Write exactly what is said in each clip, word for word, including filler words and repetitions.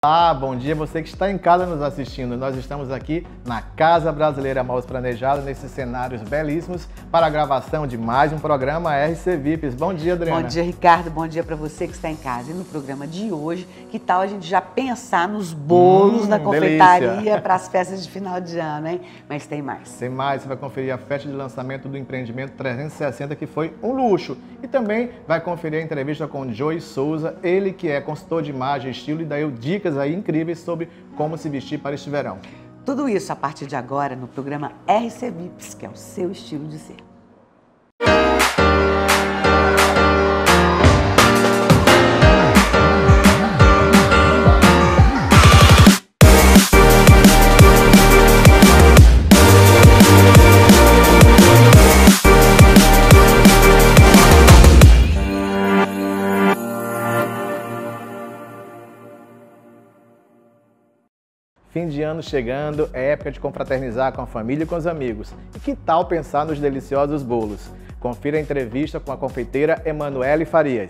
Olá, bom dia você que está em casa nos assistindo. Nós estamos aqui na Casa Brasileira Móveis Planejados, nesses cenários belíssimos, para a gravação de mais um programa R C V I Ps. Bom dia, Adriana. Bom dia, Ricardo. Bom dia para você que está em casa. E no programa de hoje, que tal a gente já pensar nos bolos hum, na confeitaria para as festas de final de ano, hein? Mas tem mais. Tem mais, você vai conferir a festa de lançamento do empreendimento trezentos e sessenta, que foi um luxo. E também vai conferir a entrevista com Joey Souza, ele que é consultor de imagem e estilo e deu dicas aí incríveis sobre como se vestir para este verão. Tudo isso a partir de agora no programa R C V I Ps, que é o seu estilo de ser. Fim de ano chegando, é época de confraternizar com a família e com os amigos. E que tal pensar nos deliciosos bolos? Confira a entrevista com a confeiteira Emanuele Farias.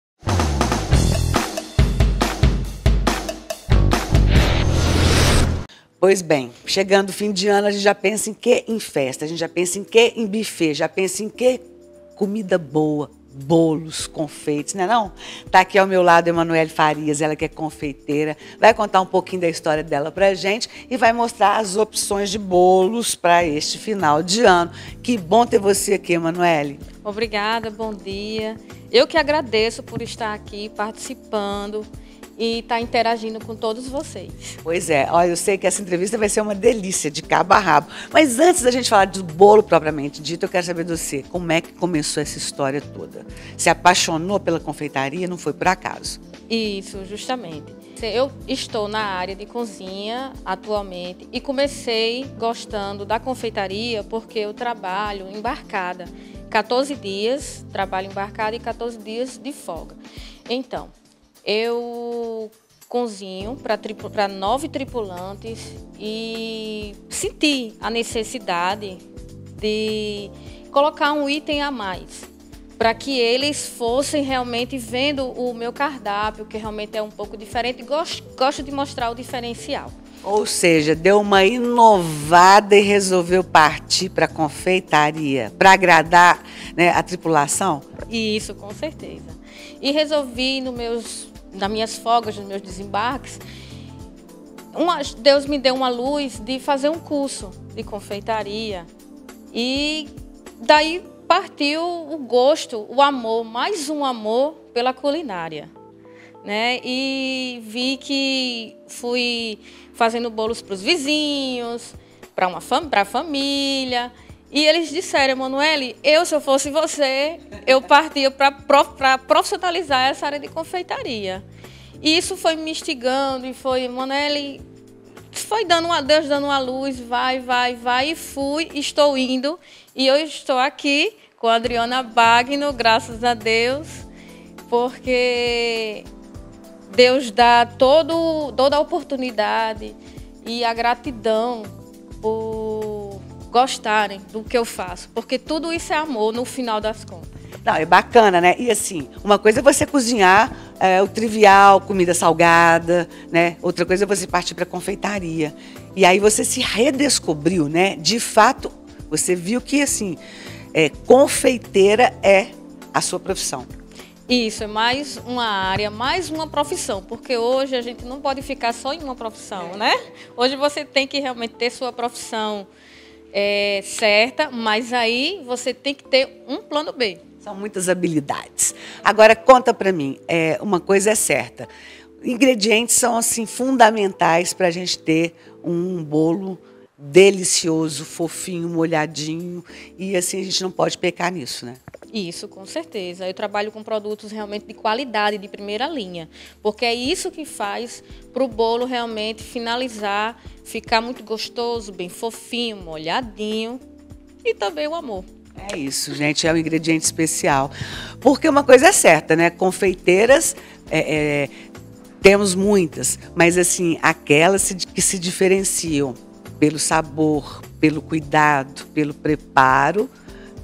Pois bem, chegando o fim de ano, a gente já pensa em quê? Em festa, a gente já pensa em quê? Em buffet, já pensa em quê? Comida boa. Bolos, confeitos, né não? Tá aqui ao meu lado a Emanuele Farias, ela que é confeiteira, vai contar um pouquinho da história dela pra gente e vai mostrar as opções de bolos para este final de ano. Que bom ter você aqui, Emanuele. Obrigada, bom dia. Eu que agradeço por estar aqui participando e estar interagindo com todos vocês. Pois é, olha, eu sei que essa entrevista vai ser uma delícia, de cabo a rabo. Mas antes da gente falar do bolo propriamente dito, eu quero saber de você, como é que começou essa história toda? Se apaixonou pela confeitaria, não foi por acaso? Isso, justamente. Eu estou na área de cozinha atualmente e comecei gostando da confeitaria porque eu trabalho embarcada. quatorze dias, trabalho embarcada e quatorze dias de folga. Então, eu cozinho para nove tripulantes e senti a necessidade de colocar um item a mais, para que eles fossem realmente vendo o meu cardápio, que realmente é um pouco diferente, e gosto, gosto de mostrar o diferencial. Ou seja, deu uma inovada e resolveu partir para a confeitaria, para agradar, né, a tripulação? Isso, com certeza. E resolvi, no meus, nas minhas folgas, nos meus desembarques, uma, Deus me deu uma luz de fazer um curso de confeitaria. E daí partiu o gosto, o amor, mais um amor pela culinária, né? E vi que fui fazendo bolos para os vizinhos, para uma fam para a família. E eles disseram, Emanuele, eu, se eu fosse você, eu partia para profissionalizar essa área de confeitaria. E isso foi me instigando e foi, Emanuele, foi dando uma, Deus dando uma luz, vai, vai, vai, e fui, estou indo. E eu estou aqui com a Adriana Bagno, graças a Deus, porque Deus dá todo, toda a oportunidade e a gratidão por gostarem do que eu faço, porque tudo isso é amor no final das contas. Não, é bacana, né? E assim, uma coisa é você cozinhar é, o trivial, comida salgada, né? Outra coisa é você partir para confeitaria. E aí você se redescobriu, né? De fato, você viu que assim, é, confeiteira é a sua profissão. Isso, é mais uma área, mais uma profissão, porque hoje a gente não pode ficar só em uma profissão, né? Hoje você tem que realmente ter sua profissão é, certa, mas aí você tem que ter um plano B. São muitas habilidades. Agora, conta para mim, é, uma coisa é certa, ingredientes são assim fundamentais para a gente ter um bolo delicioso, fofinho, molhadinho, e assim a gente não pode pecar nisso, né? Isso, com certeza. Eu trabalho com produtos realmente de qualidade, de primeira linha, porque é isso que faz para o bolo realmente finalizar, ficar muito gostoso, bem fofinho, molhadinho e também o amor. É isso, gente, é um ingrediente especial. Porque uma coisa é certa, né? Confeiteiras, é, é, temos muitas, mas assim, aquelas que se diferenciam pelo sabor, pelo cuidado, pelo preparo, que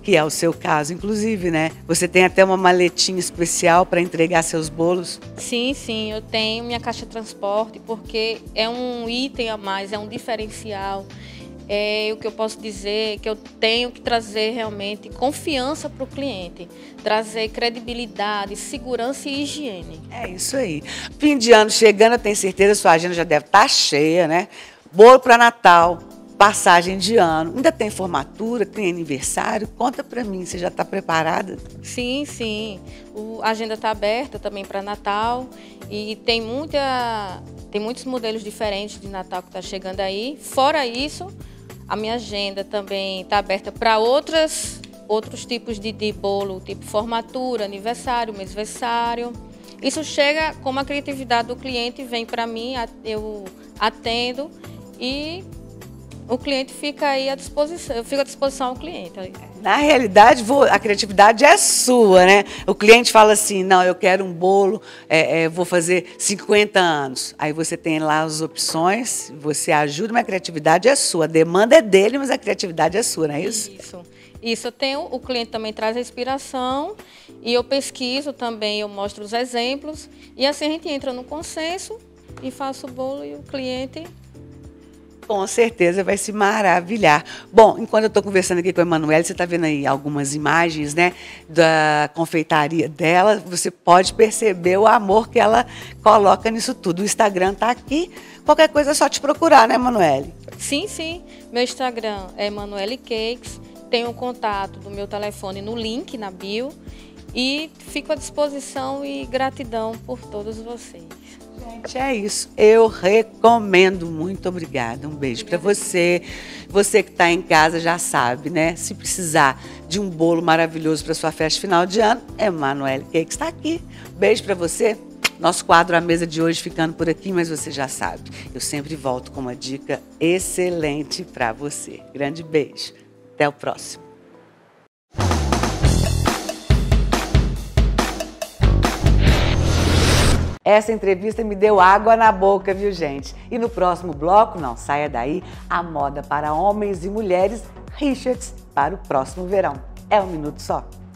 que é o seu caso, inclusive, né? Você tem até uma maletinha especial para entregar seus bolos? Sim, sim, eu tenho minha caixa de transporte, porque é um item a mais, é um diferencial. É o que eu posso dizer, que eu tenho que trazer realmente confiança para o cliente, trazer credibilidade, segurança e higiene. É isso aí. Fim de ano chegando, eu tenho certeza, sua agenda já deve estar cheia, né? Bolo para Natal, passagem de ano, ainda tem formatura, tem aniversário. Conta para mim, você já está preparada? Sim, sim. O, a agenda está aberta também para Natal e tem, muita, tem muitos modelos diferentes de Natal que está chegando aí. Fora isso, a minha agenda também está aberta para outras outros tipos de, de bolo, tipo formatura, aniversário, mêsversário. Isso chega como a criatividade do cliente vem para mim, eu atendo e o cliente fica aí à disposição, eu fico à disposição ao cliente. Na realidade, a criatividade é sua, né? O cliente fala assim, não, eu quero um bolo, é, é, vou fazer cinquenta anos. Aí você tem lá as opções, você ajuda, mas a criatividade é sua. A demanda é dele, mas a criatividade é sua, não é isso? Isso. Isso, eu tenho, o cliente também traz a inspiração e eu pesquiso também, eu mostro os exemplos e assim a gente entra no consenso e faço o bolo e o cliente... Com certeza vai se maravilhar. Bom, enquanto eu estou conversando aqui com a Emanuele, você está vendo aí algumas imagens, né, da confeitaria dela. Você pode perceber o amor que ela coloca nisso tudo. O Instagram está aqui. Qualquer coisa é só te procurar, né, Emanuele? Sim, sim. Meu Instagram é Emanuele Cakes. Tenho o contato do meu telefone no link, na bio. E fico à disposição e gratidão por todos vocês. Gente, é isso. Eu recomendo. Muito obrigada. Um beijo para você. Você que está em casa já sabe, né? Se precisar de um bolo maravilhoso para sua festa final de ano, Emanuele Cakes está aqui. Beijo para você. Nosso quadro A Mesa de hoje ficando por aqui, mas você já sabe. Eu sempre volto com uma dica excelente para você. Grande beijo. Até o próximo. Essa entrevista me deu água na boca, viu, gente? E no próximo bloco, não saia daí, a moda para homens e mulheres Richards para o próximo verão. É um minuto só.